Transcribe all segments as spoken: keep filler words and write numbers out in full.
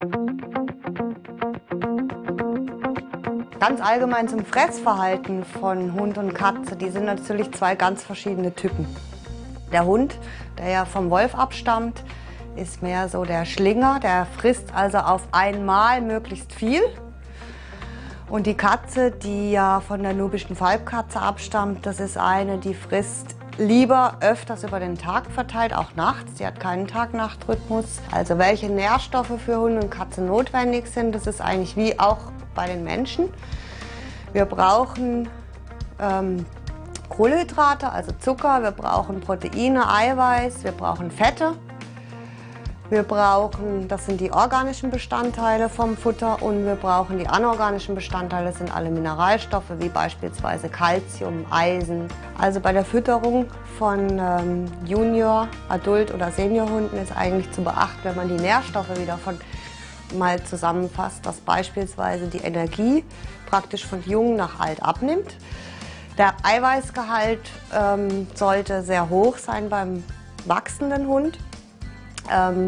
Ganz allgemein zum Fressverhalten von Hund und Katze, die sind natürlich zwei ganz verschiedene Typen. Der Hund, der ja vom Wolf abstammt, ist mehr so der Schlinger, der frisst also auf einmal möglichst viel. Und die Katze, die ja von der nubischen Falbkatze abstammt, das ist eine, die frisst lieber öfters über den Tag verteilt, auch nachts. Die hat keinen Tag-Nacht-Rhythmus. Also welche Nährstoffe für Hund und Katze notwendig sind, das ist eigentlich wie auch bei den Menschen. Wir brauchen ähm, Kohlenhydrate, also Zucker, wir brauchen Proteine, Eiweiß, wir brauchen Fette. Wir brauchen, das sind die organischen Bestandteile vom Futter, und wir brauchen die anorganischen Bestandteile, das sind alle Mineralstoffe, wie beispielsweise Calcium, Eisen. Also bei der Fütterung von ähm, Junior-, Adult- oder Seniorhunden ist eigentlich zu beachten, wenn man die Nährstoffe wieder von, mal zusammenfasst, dass beispielsweise die Energie praktisch von jung nach alt abnimmt. Der Eiweißgehalt ähm, sollte sehr hoch sein beim wachsenden Hund. Ähm,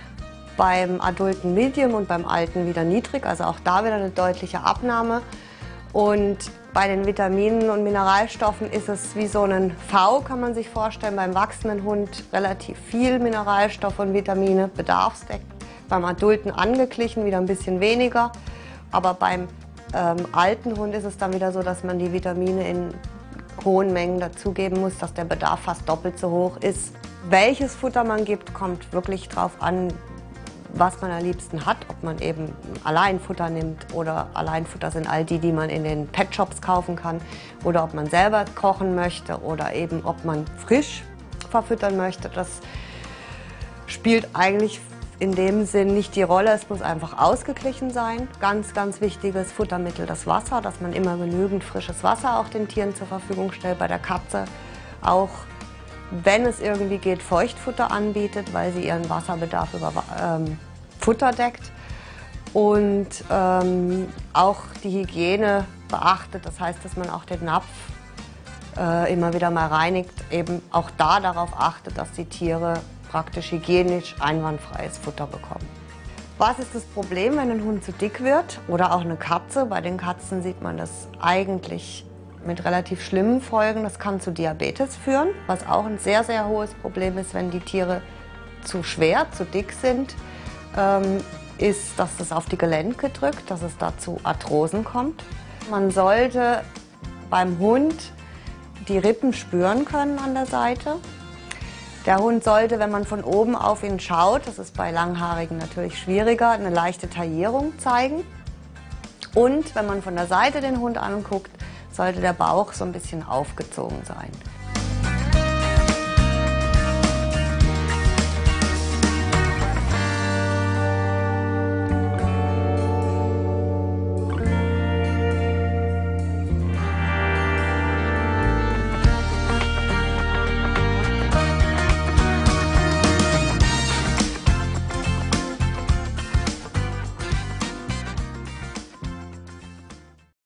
beim adulten Medium und beim alten wieder niedrig, also auch da wieder eine deutliche Abnahme. Und bei den Vitaminen und Mineralstoffen ist es wie so ein V, kann man sich vorstellen, beim wachsenden Hund relativ viel Mineralstoffe und Vitamine, bedarfsdeckend. Beim adulten angeglichen wieder ein bisschen weniger, aber beim ähm, alten Hund ist es dann wieder so, dass man die Vitamine in hohen Mengen dazugeben muss, dass der Bedarf fast doppelt so hoch ist. Welches Futter man gibt, kommt wirklich darauf an, was man am liebsten hat, ob man eben Alleinfutter nimmt oder Alleinfutter sind all die, die man in den Pet-Shops kaufen kann, oder ob man selber kochen möchte oder eben ob man frisch verfüttern möchte. Das spielt eigentlich in dem Sinn nicht die Rolle, es muss einfach ausgeglichen sein. Ganz, ganz wichtiges Futtermittel, das Wasser, dass man immer genügend frisches Wasser auch den Tieren zur Verfügung stellt. Bei der Katze auch, wenn es irgendwie geht, Feuchtfutter anbietet, weil sie ihren Wasserbedarf über ähm, Futter deckt. Und ähm, auch die Hygiene beachtet, das heißt, dass man auch den Napf äh, immer wieder mal reinigt, eben auch da darauf achtet, dass die Tiere praktisch hygienisch einwandfreies Futter bekommen. Was ist das Problem, wenn ein Hund zu dick wird oder auch eine Katze? Bei den Katzen sieht man das eigentlich mit relativ schlimmen Folgen. Das kann zu Diabetes führen, was auch ein sehr, sehr hohes Problem ist, wenn die Tiere zu schwer, zu dick sind, ähm, ist, dass das auf die Gelenke drückt, dass es da zu Arthrosen kommt. Man sollte beim Hund die Rippen spüren können an der Seite. Der Hund sollte, wenn man von oben auf ihn schaut, das ist bei Langhaarigen natürlich schwieriger, eine leichte Taillierung zeigen. Und wenn man von der Seite den Hund anguckt, sollte der Bauch so ein bisschen aufgezogen sein.